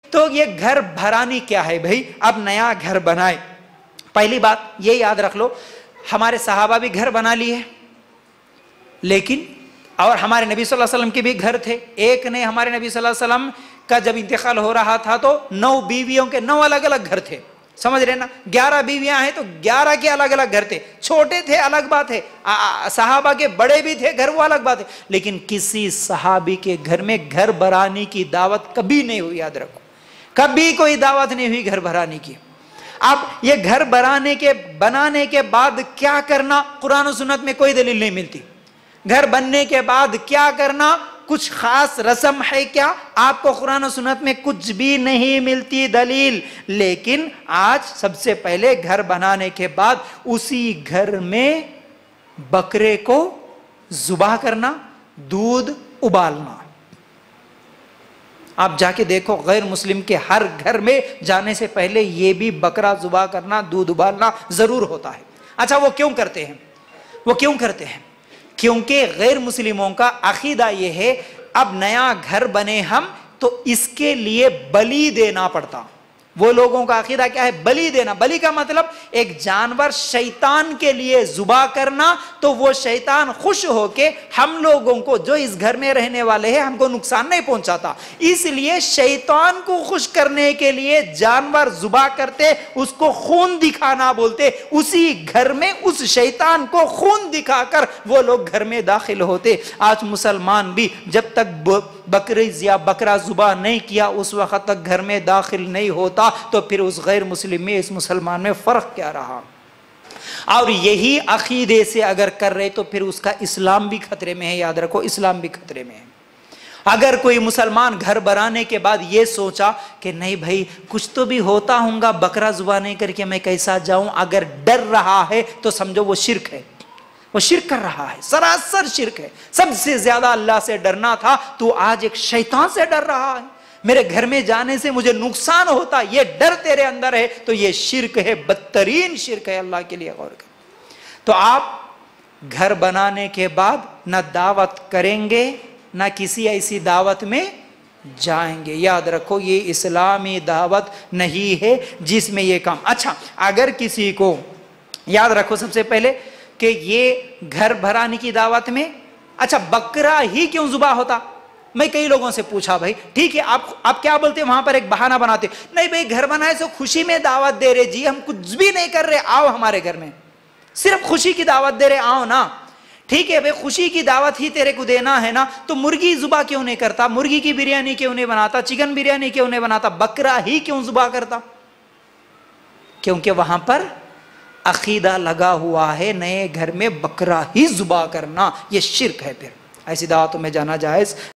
तो ये घर भरानी क्या है भाई? अब नया घर बनाए, पहली बात ये याद रख लो, हमारे सहाबा भी घर बना लिए, लेकिन और हमारे नबी सल्लल्लाहु अलैहि वसल्लम के भी घर थे। एक ने हमारे नबी सल्लल्लाहु अलैहि वसल्लम का जब इंतकाल हो रहा था तो 9 बीवियों के 9 अलग अलग घर थे, समझ रहे ना? 11 बीवियां हैं तो 11 के अलग अलग घर थे। छोटे थे अलग बात है, सहाबा के बड़े भी थे घर, वो अलग बात है, लेकिन किसी सहाबी के घर में घर भराने की दावत कभी नहीं हुई, याद रखो, कभी कोई दावत नहीं हुई घर भराने की। अब ये घर बनाने के बाद क्या करना, कुरान और सुन्नत में कोई दलील नहीं मिलती। घर बनने के बाद क्या करना, कुछ खास रस्म है क्या, आपको कुरान और सुन्नत में कुछ भी नहीं मिलती दलील। लेकिन आज सबसे पहले घर बनाने के बाद उसी घर में बकरे को जुबाह करना, दूध उबालना। आप जाके देखो गैर मुस्लिम के हर घर में जाने से पहले ये भी बकरा जुबाह करना, दूध उबालना जरूर होता है। अच्छा, वो क्यों करते हैं? वो क्यों करते हैं? क्योंकि गैर मुस्लिमों का अकीदा ये है, अब नया घर बने हम तो इसके लिए बलि देना पड़ता। वो लोगों का अकीदा क्या है? बलि देना। बलि का मतलब एक जानवर शैतान के लिए जुबा करना, तो वो शैतान खुश होके हम लोगों को, जो इस घर में रहने वाले हैं, हमको नुकसान नहीं पहुंचाता, इसलिए शैतान को खुश करने के लिए जानवर जुबा करते, उसको खून दिखाना बोलते। उसी घर में उस शैतान को खून दिखाकर वो लोग घर में दाखिल होते। आज मुसलमान भी जब तक बकरी या बकरा जुबा नहीं किया उस वक्त तक घर में दाखिल नहीं होता, तो फिर उस गैर मुस्लिम में इस मुसलमान में फर्क क्या रहा? और यही अकीदे से अगर कर रहे तो फिर उसका इस्लाम भी खतरे में है, याद रखो, इस्लाम भी खतरे में है। अगर कोई मुसलमान घर बनाने के बाद ये सोचा कि नहीं भाई कुछ तो भी होता होगा, बकरा जुबा नहीं करके मैं कैसा जाऊं, अगर डर रहा है तो समझो वो शिर्क है, वो शिर्क कर रहा है, सरासर शिर्क है। सबसे ज्यादा अल्लाह से डरना था, तो आज एक शैतान से डर रहा है, मेरे घर में जाने से मुझे नुकसान होता, ये डर तेरे अंदर है, तो ये शिर्क है, बदतरीन शिर्क है। अल्लाह के लिए गौर करें। तो आप घर बनाने के बाद ना दावत करेंगे ना किसी ऐसी दावत में जाएंगे, याद रखो, ये इस्लामी दावत नहीं है जिसमें ये काम। अच्छा, अगर किसी को, याद रखो सबसे पहले कि ये घर भराने की दावत में, अच्छा बकरा ही क्यों जुबा होता? मैं कई लोगों से पूछा, भाई ठीक है आप क्या बोलते हैं? वहां पर एक बहाना बनाते, नहीं भाई घर बनाए तो खुशी में दावत दे रहे जी, हम कुछ भी नहीं कर रहे, आओ हमारे घर में, सिर्फ खुशी की दावत दे रहे, आओ ना। ठीक है भाई, खुशी की दावत ही तेरे को देना है ना, तो मुर्गी जुबा क्यों नहीं करता? मुर्गी की बिरयानी क्यों नहीं बनाता? चिकन बिरयानी क्यों नहीं बनाता? बकरा ही क्यों जुबा करता? क्योंकि वहां पर अकीदा लगा हुआ है, नए घर में बकरा ही जुबा करना ये शिर्क है। फिर ऐसी दावतों में जाना जायज